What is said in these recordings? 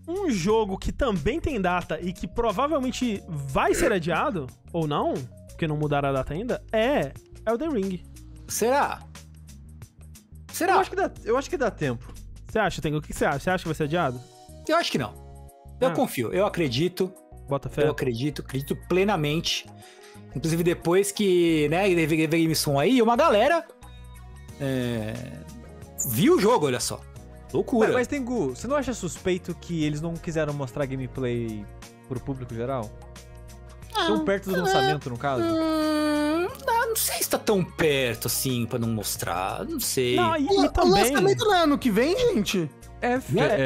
Um jogo que também tem data e que provavelmente vai ser adiado, ou não, porque não mudaram a data ainda, é Elden Ring. Será? Eu acho que dá tempo. Você acha, Tengu? O que você acha? Você acha que vai ser adiado? Eu acho que não. Eu confio, eu acredito. Bota fé. Eu acredito plenamente. Inclusive depois que, né, teve Gameson aí, uma galera viu o jogo, olha só. Loucura. Mas Tengu, você não acha suspeito que eles não quiseram mostrar gameplay pro público geral? Tão perto do lançamento, no caso? Não sei se tá tão perto assim pra não mostrar. Não sei. Não, e O também... lançamento não é ano que vem, gente? É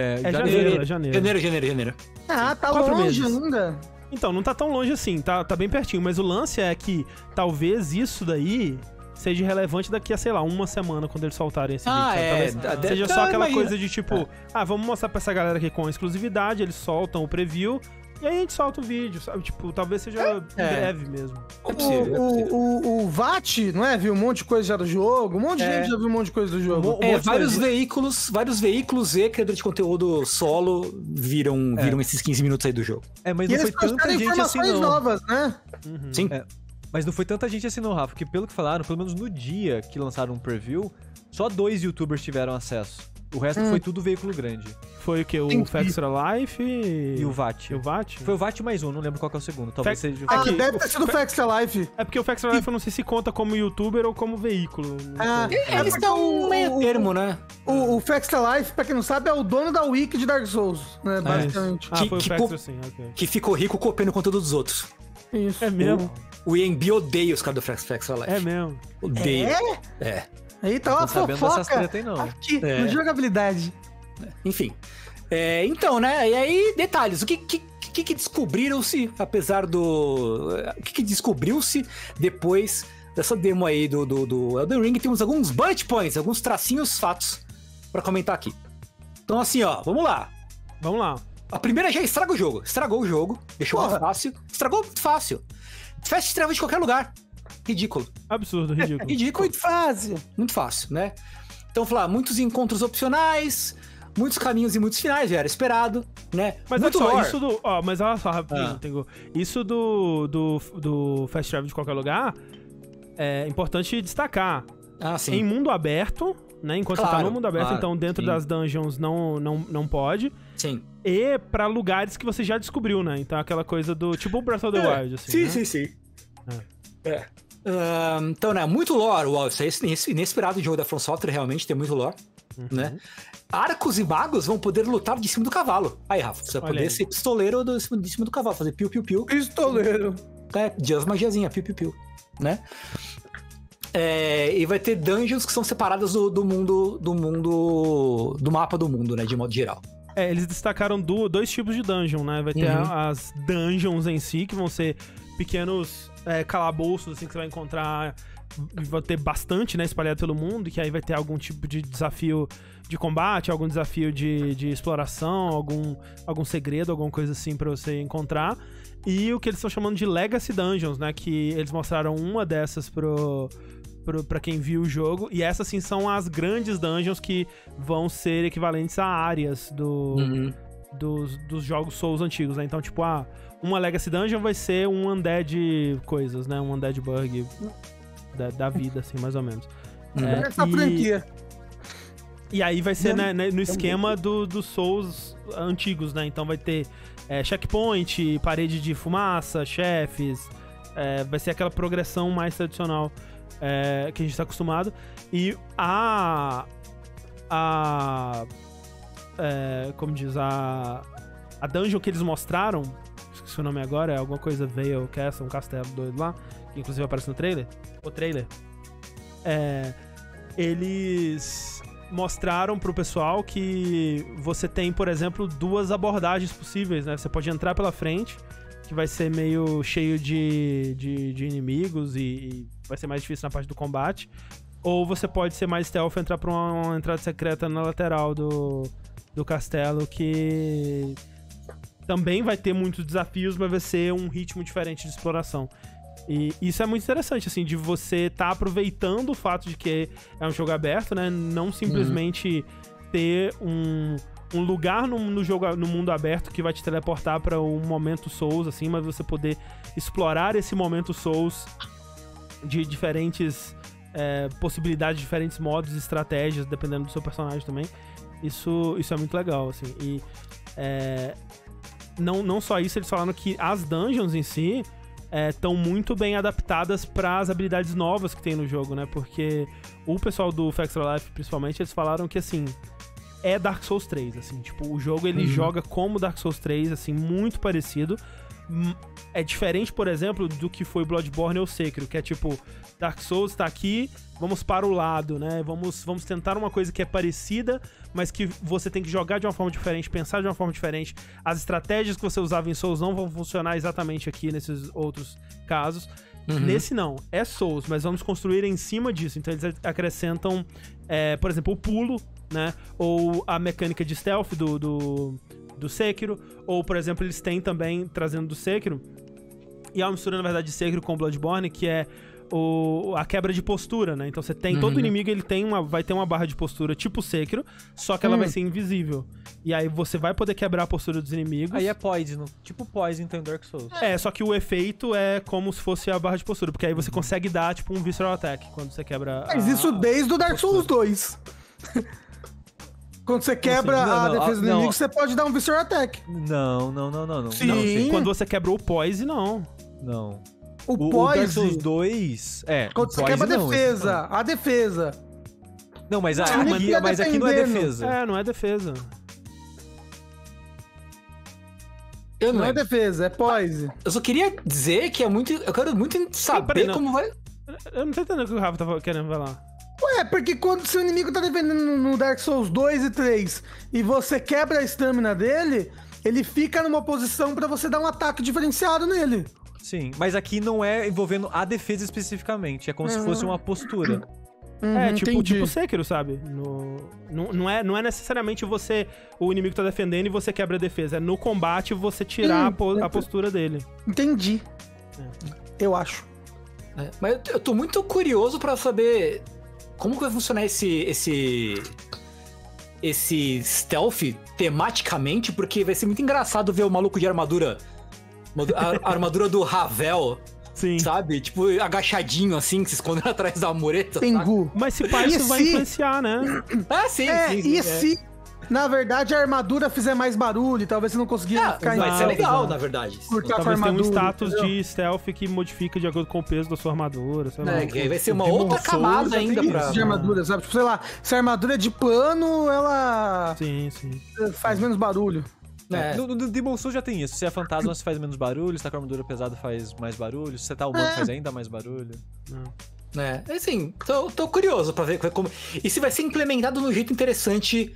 janeiro. Ah, tá 4 longe meses. ainda. Então, não tá tão longe assim, tá bem pertinho. Mas o lance é que talvez isso daí seja relevante daqui a, sei lá, uma semana, quando eles soltarem esse vídeo. Sabe? Talvez seja só aquela coisa de tipo, vamos mostrar pra essa galera aqui com exclusividade, eles soltam o preview, e aí a gente solta o vídeo, sabe? Tipo, talvez seja breve mesmo. É possível, O VAT, não é? Viu um monte de coisa já do jogo, um monte de gente já viu um monte de coisa do jogo. Vários veículos e criadores de conteúdo solo viram esses 15 minutos aí do jogo. Mas E não foi eles tanta postaram gente assim, informações não. novas, né? Sim. Mas não foi tanta gente assim não, Rafa, porque pelo que falaram, pelo menos no dia que lançaram um preview, só 2 youtubers tiveram acesso. O resto foi tudo veículo grande. Foi o que? O Extra Life E o VAT. E o VAT? Foi o VAT mais um, não lembro qual que é o segundo. Talvez seja o Aqui, Deve ter sido o Extra Life. É porque o Extra Life eu não sei se conta como youtuber ou como veículo. Eles estão um meio termo, né? O Extra Life, pra quem não sabe, é o dono da Wiki de Dark Souls, né? Basicamente. Foi o que Extra, sim, ok. Que ficou rico copiando o conteúdo dos outros. Isso. É mesmo? O EMB odeia os caras do Extra Life. É mesmo. Odeia. Aí tá uma Não sabendo dessas fofoca treta aí, não. aqui, no jogabilidade. Enfim. Então, né? E aí, detalhes. O que descobriram-se, apesar do... O que descobriu-se depois dessa demo aí do Elden Ring? Temos alguns bullet points, alguns tracinhos fatos pra comentar aqui. Então, assim, ó, vamos lá. Vamos lá. A primeira já estraga o jogo. Estragou o jogo. Deixou muito fácil. Estragou muito fácil. Fast travel de qualquer lugar. Ridículo. Absurdo, ridículo. Ridículo. Muito fácil. Muito fácil, né? Então, falar, muitos encontros opcionais, muitos caminhos e muitos finais, já era esperado, né? Mas muito olha só, lore. isso do... Ó, mas olha só, rapidinho, Tengu. Isso do Fast Travel de qualquer lugar é importante destacar. Ah, sim. Em mundo aberto, né? Enquanto você tá no mundo aberto, então dentro das dungeons não pode. Sim. E pra lugares que você já descobriu, né? Então aquela coisa do... Tipo o Breath of the Wild, assim, né? Sim. Então, né? Muito lore. Uau, isso é inesperado de jogo da From Software, realmente tem muito lore, né? Arcos e magos vão poder lutar de cima do cavalo. Aí, Rafa, você vai poder ser pistoleiro de cima do cavalo, fazer piu-piu-piu. Pistoleiro. Dias magiazinha, piu-piu-piu, né? E vai ter dungeons que são separadas do mapa do mundo, né? De modo geral. Eles destacaram dois tipos de dungeon, né? Vai ter as dungeons em si, que vão ser pequenos calabouços, assim, que você vai encontrar. Vai ter bastante, né? Espalhado pelo mundo, que aí vai ter algum tipo de desafio de combate, algum desafio de exploração, algum segredo, alguma coisa assim pra você encontrar. E o que eles estão chamando de Legacy Dungeons, né? Que eles mostraram uma dessas pra quem viu o jogo. E essas, sim, são as grandes dungeons que vão ser equivalentes a áreas dos jogos Souls antigos, né? Então, tipo, uma Legacy Dungeon vai ser um Undead coisas, né? Um Undead Bug da vida, assim, mais ou menos. Essa franquia. E aí vai ser no esquema dos Souls antigos, né? Então vai ter checkpoint, parede de fumaça, chefes. Vai ser aquela progressão mais tradicional que a gente tá acostumado. E como diz, a dungeon que eles mostraram, esqueci o nome agora, é alguma coisa Vale Castle, um castelo doido lá, que inclusive aparece no trailer. O trailer. Eles mostraram pro pessoal que você tem, por exemplo, 2 abordagens possíveis, né? Você pode entrar pela frente, que vai ser meio cheio de inimigos e vai ser mais difícil na parte do combate. Ou você pode ser mais stealth e entrar por uma entrada secreta na lateral do castelo, que também vai ter muitos desafios, mas vai ser um ritmo diferente de exploração. E isso é muito interessante, assim, de você tá aproveitando o fato de que é um jogo aberto, né? Não simplesmente ter um lugar no jogo, no mundo aberto que vai te teleportar pra um momento Souls, assim, mas você poder explorar esse momento Souls de diferentes possibilidades, diferentes modos e estratégias, dependendo do seu personagem também. Isso é muito legal, assim. E não só isso, eles falaram que as dungeons em si estão muito bem adaptadas para as habilidades novas que tem no jogo, né? Porque o pessoal do Extra Life, principalmente, eles falaram que, assim, é Dark Souls 3, assim. Tipo, o jogo, ele joga como Dark Souls 3, assim, muito parecido. É diferente, por exemplo, do que foi Bloodborne ou Sekiro, que é tipo, Dark Souls tá aqui, vamos para o lado, né? Vamos tentar uma coisa que é parecida, mas que você tem que jogar de uma forma diferente, pensar de uma forma diferente. As estratégias que você usava em Souls não vão funcionar exatamente aqui nesses outros casos. Nesse não, é Souls, mas vamos construir em cima disso. Então eles acrescentam, por exemplo, o pulo, né? Ou a mecânica de stealth do Sekiro, ou, por exemplo, eles têm também, trazendo do Sekiro, e é uma mistura, na verdade, de Sekiro com Bloodborne, que é a quebra de postura, né? Então você tem, todo inimigo ele vai ter uma barra de postura tipo Sekiro, só que ela vai ser invisível. E aí você vai poder quebrar a postura dos inimigos. Aí é Poison, tipo Poison então em Dark Souls. Só que o efeito é como se fosse a barra de postura, porque aí você consegue dar, tipo, um Visceral Attack, quando você quebra Mas isso desde o Dark Souls 2. Quando você quebra a defesa do inimigo, você pode dar um Visceral Attack. Não. Sim. Quando você quebra o Poise, não. Não. O Poise... Dark Souls 2... Quando você quebra a defesa. Não, mas aqui não é defesa. Não é defesa. Não é defesa, é Poise. Eu só queria dizer que eu quero muito saber como vai... Eu não tô entendendo o que o Rafa tava querendo falar. Ué, porque quando seu inimigo tá defendendo no Dark Souls 2 e 3 e você quebra a estamina dele, ele fica numa posição pra você dar um ataque diferenciado nele. Sim, mas aqui não é envolvendo a defesa especificamente, é como se fosse uma postura. Tipo Sekiro, sabe? Não é necessariamente o inimigo tá defendendo e você quebra a defesa. É no combate você tirar a postura dele. Entendi. Eu acho. Mas eu tô muito curioso pra saber como que vai funcionar esse stealth tematicamente, porque vai ser muito engraçado ver o maluco de armadura, a armadura do Ravel. Sim. Sabe? Tipo, agachadinho assim, se escondendo atrás da mureta. Tengu. Mas se pá, isso vai influenciar, né? Sim. Se, na verdade, a armadura fizer mais barulho, talvez você não conseguia ficar em... Vai ser legal, na verdade. Talvez tenha um status de stealth que modifica de acordo com o peso da sua armadura, sei lá. Que vai ser uma outra camada ainda pra... de armadura, sabe? Tipo, sei lá, se a armadura é de pano, ela... Sim. faz menos barulho. No Demon Souls já tem isso. Se é fantasma, você faz menos barulho. Se tá com a armadura pesada, faz mais barulho. Se você tá humano, faz ainda mais barulho. Assim, tô curioso pra ver como... E se vai ser implementado de um jeito interessante,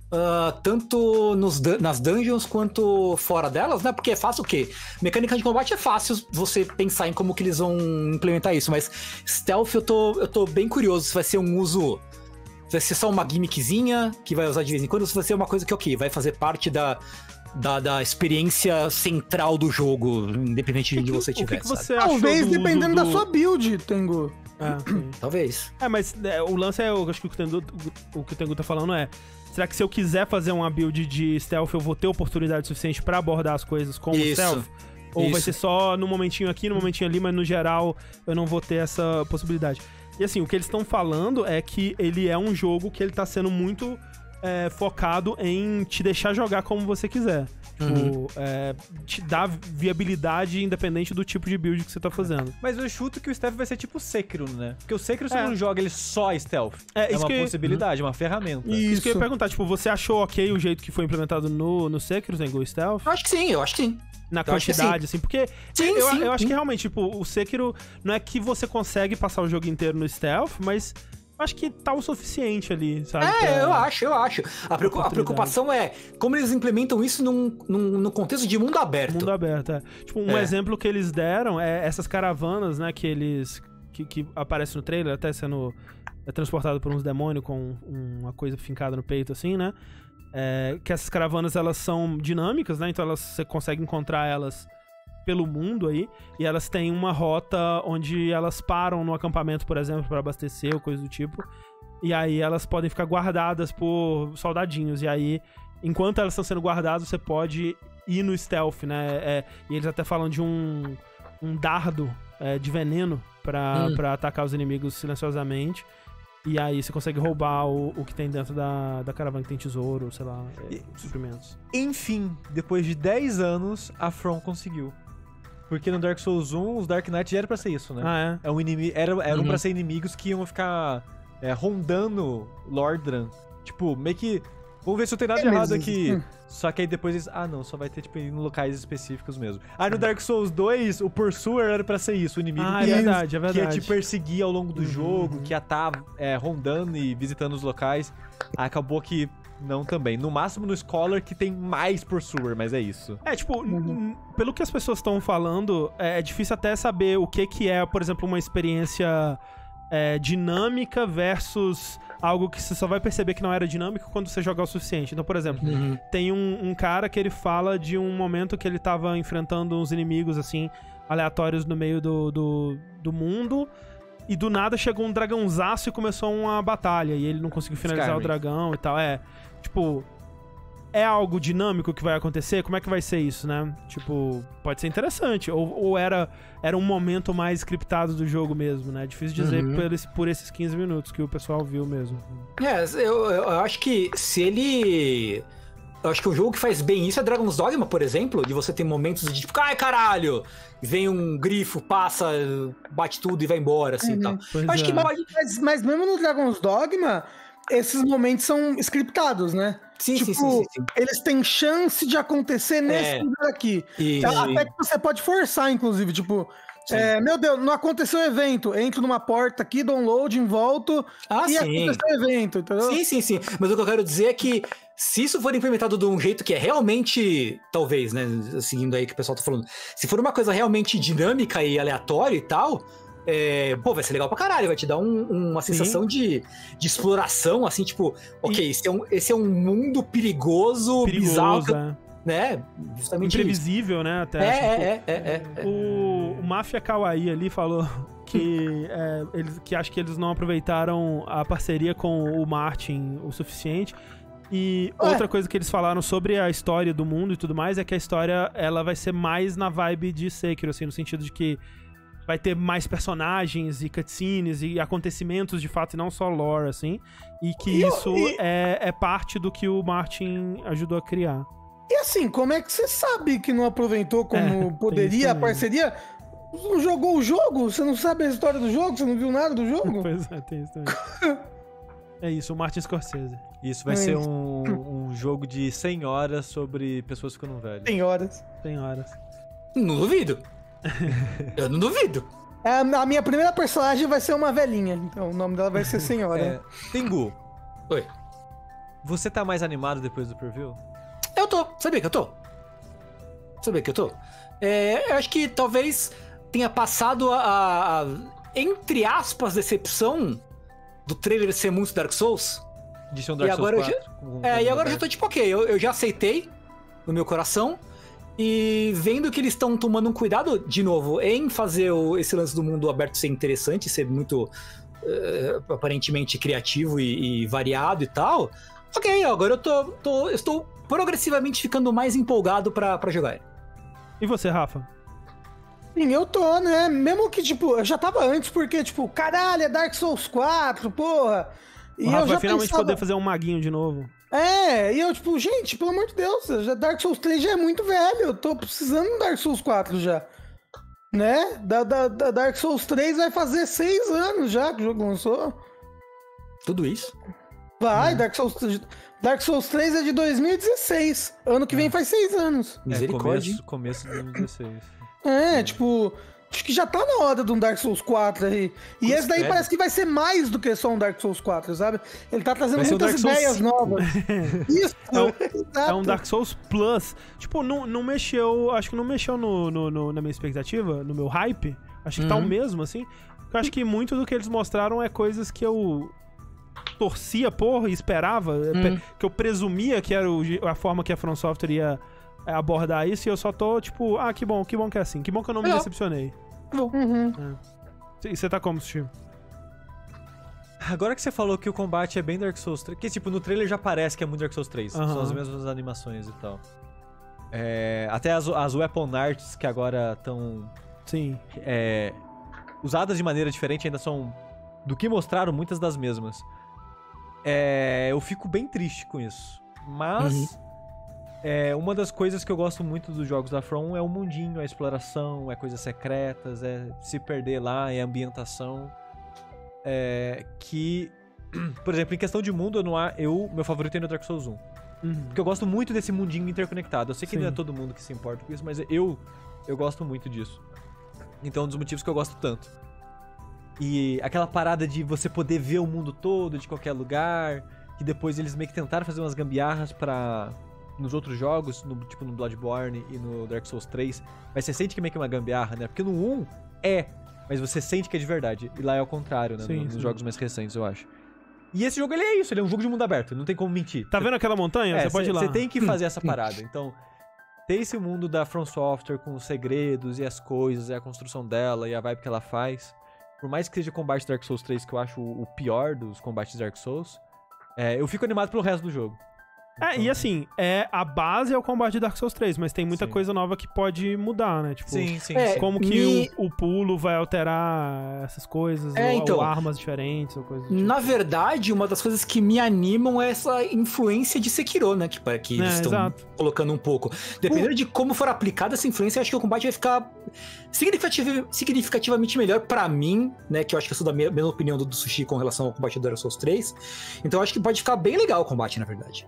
tanto nas dungeons quanto fora delas, né? Porque é fácil o quê? Mecânica de combate é fácil você pensar em como que eles vão implementar isso, mas stealth eu tô bem curioso se vai ser um uso... Vai ser só uma gimmickzinha que vai usar de vez em quando, ou se vai ser uma coisa que, vai fazer parte da experiência central do jogo, independente de onde você estiver. O que você achou talvez dependendo da sua build, Tengu. Talvez. Mas o lance eu acho que o que o Tengu tá falando será que se eu quiser fazer uma build de stealth, eu vou ter oportunidade suficiente pra abordar as coisas como stealth? Ou vai ser só no momentinho aqui, no momentinho ali, mas no geral eu não vou ter essa possibilidade? E assim, o que eles estão falando é que ele é um jogo que ele tá sendo muito focado em te deixar jogar como você quiser. Tipo, te dar viabilidade independente do tipo de build que você tá fazendo. Mas eu chuto que o stealth vai ser tipo o Sekiro, né? Porque o Sekiro você não joga ele só stealth. É uma possibilidade, uma ferramenta. Isso que eu ia perguntar, tipo, você achou ok o jeito que foi implementado no Sekiro, Tengu, stealth? Eu acho que sim. Na quantidade, assim, porque eu acho que realmente, tipo, o Sekiro não é que você consegue passar o jogo inteiro no stealth, mas acho que tá o suficiente ali, sabe? Eu acho. A preocupação é como eles implementam isso num contexto de mundo aberto. Mundo aberto, Tipo, um exemplo que eles deram é essas caravanas, né, que aparecem no trailer, até sendo transportado por uns demônios com uma coisa fincada no peito, assim, né? Que essas caravanas, elas são dinâmicas, né? Então você consegue encontrar elas pelo mundo aí, e elas têm uma rota onde elas param no acampamento, por exemplo, para abastecer ou coisa do tipo, e aí elas podem ficar guardadas por soldadinhos, e aí enquanto elas estão sendo guardadas, você pode ir no stealth, né? E eles até falam de um dardo de veneno pra atacar os inimigos silenciosamente. E aí você consegue roubar o que tem dentro da caravana, que tem tesouro, sei lá, suprimentos. Enfim, depois de 10 anos, a From conseguiu. Porque no Dark Souls 1, os Dark Knight já era pra ser isso, né? Ah, é? Eram pra ser inimigos que iam ficar rondando Lordran. Tipo, meio que... Vamos ver se eu tenho nada de errado aqui. Só que aí depois eles... Ah, não, só vai ter, tipo, em locais específicos mesmo. Aí no Dark Souls 2, o Pursuer era pra ser isso. O inimigo é verdade. Que ia te perseguir ao longo do jogo, que ia estar rondando e visitando os locais. Acabou que não também. No máximo no Scholar, que tem mais Pursuer, mas é isso. Pelo que as pessoas estão falando, é difícil até saber o que é, por exemplo, uma experiência dinâmica versus algo que você só vai perceber que não era dinâmico quando você jogar o suficiente. Então, por exemplo, tem um cara que ele fala de um momento que ele tava enfrentando uns inimigos, assim, aleatórios no meio do mundo, e do nada chegou um dragãozaço e começou uma batalha, e ele não conseguiu finalizar o dragão e tal. Tipo, é algo dinâmico que vai acontecer? Como é que vai ser isso, né? Tipo, pode ser interessante. Ou era um momento mais scriptado do jogo mesmo, né? Difícil dizer por esses 15 minutos que o pessoal viu mesmo. Eu acho que se ele... Eu acho que o jogo que faz bem isso é Dragon's Dogma, por exemplo, de você ter momentos de tipo, ai caralho! Vem um grifo, passa, bate tudo e vai embora, assim, e tal. Acho que mas mesmo no Dragon's Dogma, esses momentos são scriptados, né? Sim. Eles têm chance de acontecer nesse lugar aqui. Até que você pode forçar, inclusive, tipo... meu Deus, não aconteceu o evento. Entro numa porta aqui, download, volto e aconteceu o evento, entendeu? Sim. Mas o que eu quero dizer é que se isso for implementado de um jeito que é realmente, talvez, né, seguindo aí o que o pessoal tá falando, se for uma coisa realmente dinâmica e aleatória e tal, vai ser legal pra caralho, vai te dar uma sensação de exploração, assim, tipo, ok, esse é um mundo perigoso bizarro, né? Justamente imprevisível, isso. Né? Até, O Mafia Kawaii ali falou que acho que eles não aproveitaram a parceria com o Martin o suficiente. E outra coisa que eles falaram sobre a história do mundo e tudo mais é que a história ela vai ser mais na vibe de Sekiro, assim, no sentido de que vai ter mais personagens e cutscenes e acontecimentos de fato e não só lore, assim. E que isso é parte do que o Martin ajudou a criar. E assim, como é que você sabe que não aproveitou como poderia a parceria? Você não jogou o jogo? Você não sabe a história do jogo? Você não viu nada do jogo? Pois é, tem isso também. É isso, o Martin Scorsese. Isso vai ser um jogo de 100 horas sobre pessoas ficando velhas. 100 horas. 100 horas. Não duvido. Eu não duvido. A minha primeira personagem vai ser uma velhinha. Então o nome dela vai ser Senhora. Tengu. Oi. Você tá mais animado depois do preview? Eu tô. Sabia que eu tô? Eu acho que talvez tenha passado a entre aspas, decepção do trailer ser muito Dark Souls. De ser um Dark Souls 4. E agora eu já tô tipo, ok, eu já aceitei no meu coração. E vendo que eles estão tomando um cuidado, de novo, em fazer esse lance do mundo aberto ser interessante, ser muito aparentemente criativo e variado e tal. Ok, agora eu estou progressivamente ficando mais empolgado pra jogar. E você, Rafa? Sim, eu tô, né? Mesmo que, tipo, eu já tava antes, porque, tipo, caralho, é Dark Souls 4, porra. E o Rafa vai finalmente poder fazer um maguinho de novo. E eu, tipo, gente, pelo amor de Deus, Dark Souls 3 já é muito velho, eu tô precisando do Dark Souls 4 já. Né? Da Dark Souls 3 vai fazer 6 anos já que o jogo lançou. Tudo isso? Vai, Dark Souls 3 é de 2016. Ano que vem faz 6 anos. Misericórdia. Começo de 2016. Tipo, acho que já tá na hora de um Dark Souls 4 aí. E esse daí parece que vai ser mais do que só um Dark Souls 4, sabe? Ele tá trazendo muitas ideias novas. Isso, é um Dark Souls Plus. Tipo, não mexeu, acho que não mexeu na minha expectativa, no meu hype. Acho que tá o mesmo, assim. Eu acho que muito do que eles mostraram é coisas que eu torcia por e esperava, que eu presumia que era a forma que a From Software ia abordar isso, e eu só tô tipo, que bom que é assim, que bom que eu não me decepcionei. E você tá como, Steve? Agora que você falou que o combate é bem Dark Souls 3, que tipo, no trailer já parece que é muito Dark Souls 3. São as mesmas animações e tal. Até as weapon arts que agora estão... Sim. Usadas de maneira diferente, ainda são... Do que mostraram, muitas das mesmas. Eu fico bem triste com isso. Mas... uma das coisas que eu gosto muito dos jogos da From é o mundinho, a exploração, coisas secretas, se perder lá, ambientação. Que, por exemplo, em questão de mundo, meu favorito é no Dark Souls 1. Porque eu gosto muito desse mundinho interconectado. Eu sei que não é todo mundo que se importa com isso, mas eu gosto muito disso. Então é um dos motivos que eu gosto tanto. E aquela parada de você poder ver o mundo todo, de qualquer lugar, que depois eles meio que tentaram fazer umas gambiarras nos outros jogos, tipo no Bloodborne e no Dark Souls 3, mas você sente que é meio que uma gambiarra, né? Porque no 1 mas você sente que é de verdade. E lá é ao contrário, né? Nos jogos mais recentes, eu acho. E esse jogo, ele é isso, ele é um jogo de mundo aberto, não tem como mentir. Tá vendo aquela montanha? Você pode ir lá. Você tem que fazer essa parada. Então, ter esse mundo da From Software com os segredos e as coisas, e a construção dela e a vibe que ela faz, por mais que seja combate Dark Souls 3, que eu acho o pior dos combates Dark Souls, eu fico animado pelo resto do jogo. E assim, a base é o combate de Dark Souls 3, mas tem muita coisa nova que pode mudar, né? Tipo, como que o pulo vai alterar essas coisas, ou armas diferentes, ou coisas do tipo. Na verdade, uma das coisas que me animam é essa influência de Sekiro, né? Que eles estão colocando um pouco. Dependendo de como for aplicada essa influência, eu acho que o combate vai ficar significativamente melhor pra mim, né? Que eu acho que eu sou da mesma opinião do Sushi com relação ao combate do Dark Souls 3. Então eu acho que pode ficar bem legal o combate, na verdade.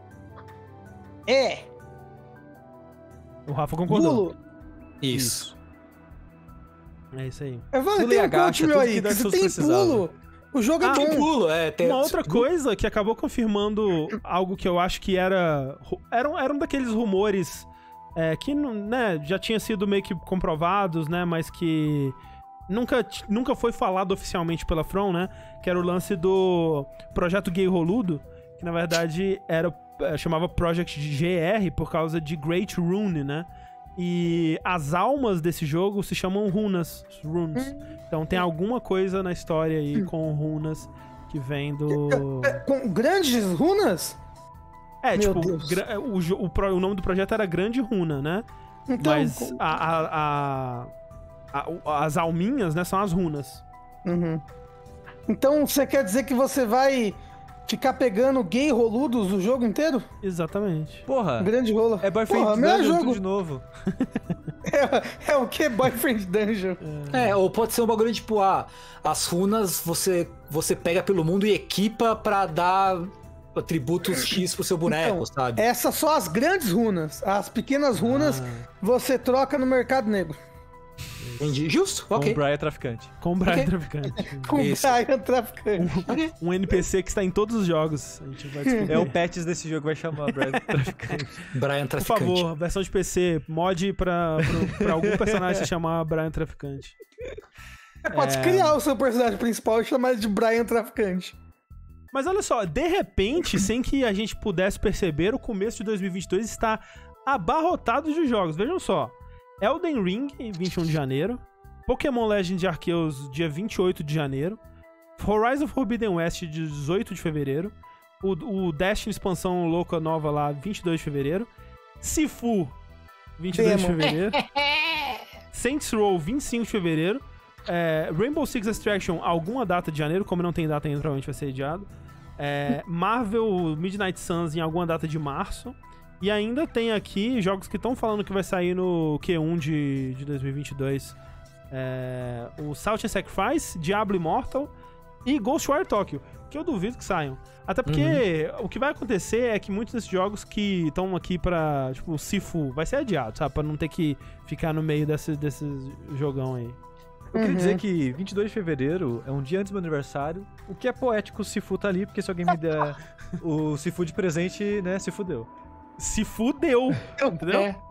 O Rafa concordou. Pulo. Isso. É isso aí. Vale, tem um coach meu aí, que se tem pulo, o jogo é bom. Tem pulo, Uma outra coisa que acabou confirmando algo que eu acho que era um daqueles rumores que né, já tinha sido meio que comprovados, né, mas que nunca foi falado oficialmente pela From, né, que era o lance do Projeto Gay Roludo, que na verdade chamava Project GR por causa de Great Rune, né? E as almas desse jogo se chamam runes. Então tem alguma coisa na história aí com runas que vem do... Com grandes runas? O nome do projeto era Grande Runa, né? Então, mas as alminhas, né, são as runas. Então você quer dizer que você vai ficar pegando gay roludos o jogo inteiro? Exatamente. Porra. Grande rola. É Boyfriend Dungeon tudo de novo. É o que? Boyfriend Dungeon. Ou pode ser um bagulho tipo, as runas você pega pelo mundo e equipa pra dar atributos X pro seu boneco, então, sabe? Essas são as grandes runas. As pequenas runas você troca no mercado negro. Entendi. Justo? Ok. Com o Brian Traficante. Com o Brian Traficante. Com o Brian Traficante. Um NPC que está em todos os jogos. A gente vai descobrir. O patch desse jogo vai chamar Brian Traficante. Brian Traficante. Por favor, versão de PC, mod pra algum personagem se chamar Brian Traficante. Pode criar o seu personagem principal e chamar ele de Brian Traficante. Mas olha só, de repente, sem que a gente pudesse perceber, o começo de 2022 está abarrotado de jogos. Vejam só. Elden Ring, 21 de janeiro. Pokémon Legends Arceus, dia 28 de janeiro. Horizon Forbidden West, 18 de fevereiro. O Destiny expansão louca nova lá, 22 de fevereiro. Sifu, 22 de fevereiro. Saints Row, 25 de fevereiro. Rainbow Six Extraction, alguma data de janeiro. Como não tem data ainda, provavelmente vai ser adiado. Marvel Midnight Suns em alguma data de março. E ainda tem aqui jogos que estão falando que vai sair no Q1 de 2022. O Salt and Sacrifice, Diablo Immortal e Ghostwire Tokyo, que eu duvido que saiam. Até porque o que vai acontecer é que muitos desses jogos que estão aqui pra, tipo, o Sifu, vai ser adiado, sabe? Pra não ter que ficar no meio desse jogão aí. Eu queria dizer que 22 de fevereiro é um dia antes do meu aniversário, o que é poético, o Sifu tá ali, porque se alguém me der o Sifu de presente, né, se fudeu. Se fudeu, entendeu?